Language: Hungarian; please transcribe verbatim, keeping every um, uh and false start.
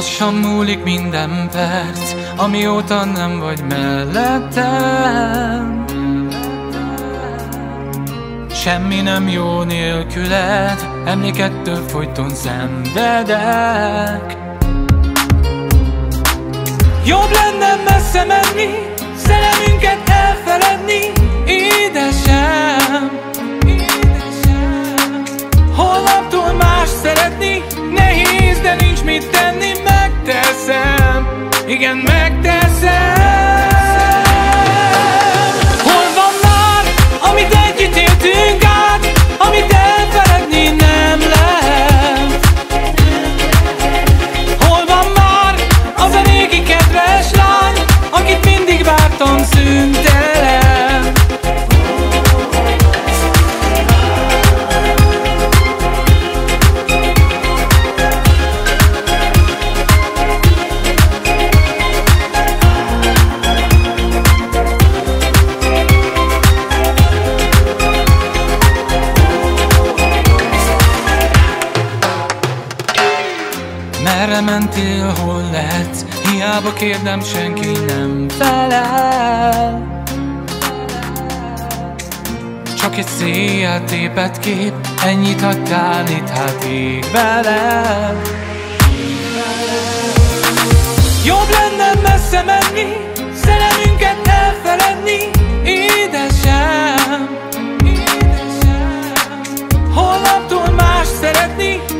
Lassan múlik minden perc, amióta nem vagy mellettem. Semmi nem jó nélküled, emlékettől folyton szenvedek. Jobb lenne messze menni, szerelmünket elfeledni, édesem, édesem. Holnaptól más szeretni, nehéz, de nincs mit tenni, megteszem, igen, megteszem. Hol van már, amit együtt éltünk át, amit elfeledni nem lehet? Hol van már az a régi kedves lány, akit mindig vártam szüntelen? Merre mentél, hol lehetsz? Hiába kérdem, senki nem felel. Csak egy széjjel tépett kép, ennyit hagytál itt, hát ég veled. Jobb lenne messze menni, szerelmünket elfeledni, édesem, édesem. Holnaptól más szeretni,